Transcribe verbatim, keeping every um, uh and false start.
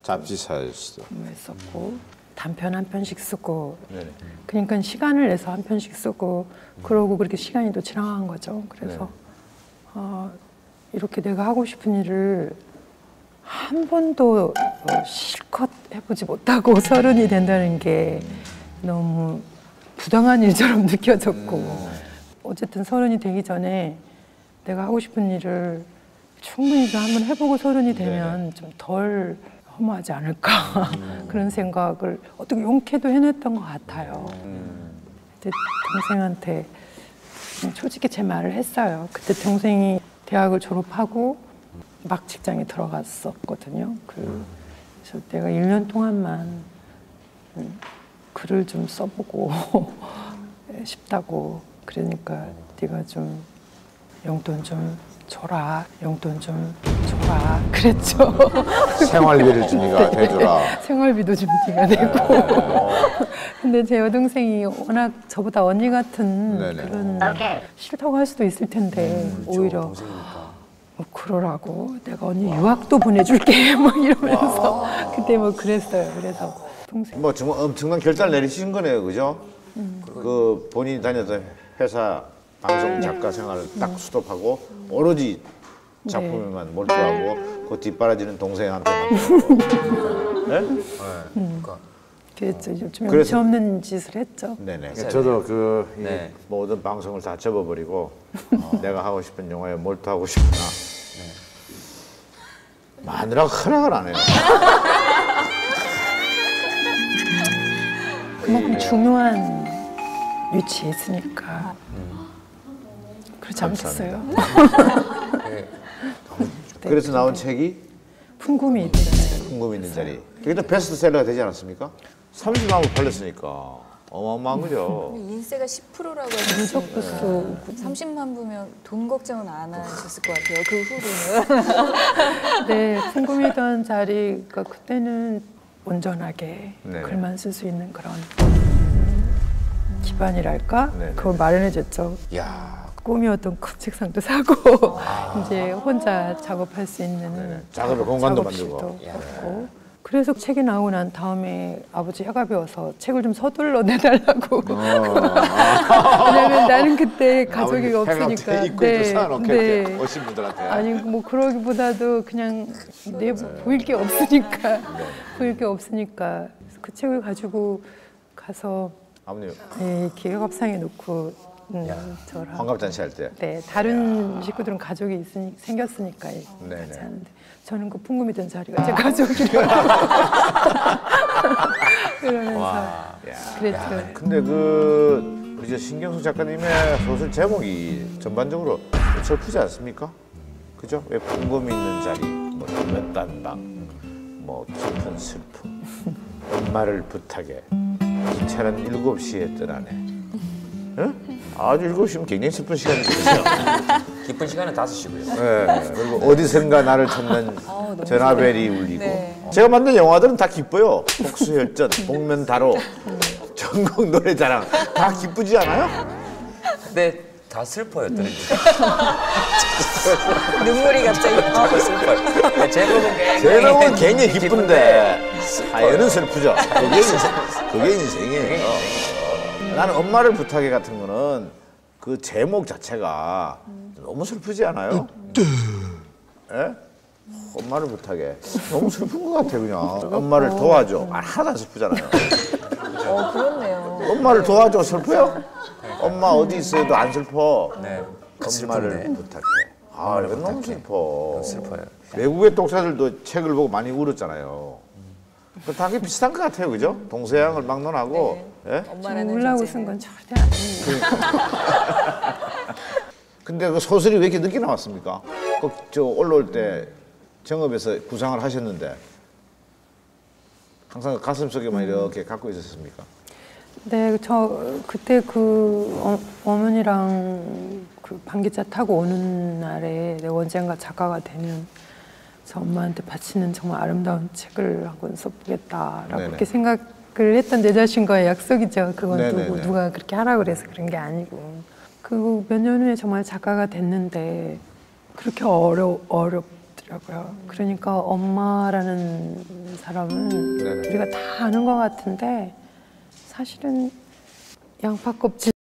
잡지사였어. 했었고 단편 한 편씩 쓰고 네네. 그러니까 시간을 내서 한 편씩 쓰고 그러고 그렇게 시간이 또 지나간 거죠. 그래서 어, 이렇게 내가 하고 싶은 일을 한 번도 어, 실컷 해보지 못하고 서른이 된다는 게 너무 부당한 일처럼 느껴졌고 음. 어쨌든 서른이 되기 전에 내가 하고 싶은 일을 충분히 좀 한번 해보고 서른이 되면 좀 덜 허무하지 않을까 음. 그런 생각을 어떻게 용케도 해냈던 것 같아요. 음. 그때 동생한테 솔직히 제 말을 했어요. 그때 동생이 대학을 졸업하고 막 직장에 들어갔었거든요. 그, 그래서 내가 일 년 동안만 글을 좀 써보고 싶다고. 그러니까 네가 좀 용돈 좀 줘라, 용돈 좀 줘라 그랬죠. 생활비를 좀 네가 대주라. 생활비도 좀 네가 내고. 근데 제 여동생이 워낙 저보다 언니 같은 네네. 그런 오케이. 싫다고 할 수도 있을 텐데 음, 그렇죠. 오히려 뭐 그러라고 내가 언니 유학도 보내줄게 뭐 이러면서 와. 그때 뭐 그랬어요. 그래서 동생 뭐 정말 엄청난 결단을 내리신 거네요, 그죠? 음. 그 본인이 다녔던 회사 방송 작가 생활을 딱 스톱하고 오로지 작품에만 네. 몰두하고 그 뒷바라지는 동생한테 맡기고. 네? 네. 그러니까. 그랬죠. 좀 염치 없는 짓을 했죠. 네네. 저도 그 네. 모든 방송을 다 접어버리고 어. 내가 하고 싶은 영화에 몰두하고 싶구나. 네. 마누라가 허락을 안 해요. 그만큼 중요한 위치에 있으니까. 음. 그렇지 않겠어요? 네. 그래서 나온 책이? 풍금이 있는 자리. 풍금이 있는 자리. 그게 또 베스트셀러가 되지 않았습니까? 삼십만 부 팔렸으니까 어마어마한 거죠. 인세가 십 퍼센트라고 하셨으니까 삼십만 부면 돈 걱정은 안 하셨을 것 같아요. 그 후로는. 네, 풍금이던 자리가 그때는 온전하게 네네. 글만 쓸 수 있는 그런 기반이랄까? 네네. 그걸 마련해줬죠. 야. 꿈이었던 큰 책상도 사고 아. 이제 혼자 작업할 수 있는 네네. 작업을 공간도 만들고. 없고. 그래서 책이 나오고 난 다음에 아버지 해가 비어서 책을 좀 서둘러 내달라고. 어. 왜냐면 나는 그때 가족이 없으니까. 네, 네. 오신 분들한테. 아니 뭐 그러기보다도 그냥 내 보일 게 없으니까 네. 보일 게 없으니까 그 책을 가지고 가서 아버님 네, 기획업상에 놓고. 음, 저랑 환갑잔치 할 때. 네, 다른 야. 식구들은 가족이 있으니, 생겼으니까 같이 하는데 저는 그 풍금이 된 자리가 제 가족이라 그러면서 그랬죠. 야, 근데 그 우리 저 신경숙 작가님의 소설 제목이 전반적으로 슬프지 않습니까? 그죠? 왜 풍금이 있는 자리, 뭐 몇 단방, 뭐 깊은 슬픔, 엄마를 부탁해, 기차는 일곱 시에 떠나네. 응? 아주 일곱 시면 굉장히 슬픈 시간이거든요. 기쁜 시간은 다섯 시고요. 네. 그리고 어디선가 나를 찾는 어, 전화벨이 울리고. 네. 제가 만든 영화들은 다 기뻐요. 복수혈전, 복면다로, 전국 노래자랑 다 기쁘지 않아요? 근데 다 슬퍼요, 들으니까. 눈물이 갑자기 아, 슬퍼요. 제목은 굉장히 제목은 굉장히 기쁜데 사연은 슬프죠. 그게 인생, 그게 인생이에요. 나는 엄마를 부탁해 같은 거는 그 제목 자체가 음. 너무 슬프지 않아요? 예? 엄마를 부탁해. 너무 슬픈 것 같아 그냥. 엄마를 도와줘. 아, 하나도 안 슬프잖아요. 어, 그렇네요. 엄마를 도와줘 슬퍼요? 엄마 어디 있어도 안 슬퍼. 네. 엄마를 슬픈데. 부탁해. 아, 이건 너무 슬퍼. 너무 슬퍼요. 외국의 독자들도 책을 보고 많이 울었잖아요. 다 비슷한 것 같아요, 그죠? 동서양을 막론하고. 네. 예? 엄마는 울라고 쓴 건 절대 아니에요. 근데 그 소설이 왜 이렇게 늦게 나왔습니까? 꼭 저 올라올 때 정읍에서 구상을 하셨는데 항상 가슴 속에만 이렇게 갖고 있었습니까? 네, 저 그때 그 어, 어머니랑 그 반기차 타고 오는 날에 내가 언젠가 작가가 되면 저 엄마한테 바치는 정말 아름다운 책을 한 권 써보겠다라고 네네. 그렇게 생각을 했던 내 자신과의 약속이죠. 그건 누구, 누가 그렇게 하라고 그래서 그런 게 아니고. 그 몇 년 후에 정말 작가가 됐는데 그렇게 어려, 어렵, 하시더라고요. 그러니까 엄마라는 사람은 네네. 우리가 다 아는 것 같은데 사실은 양파 껍질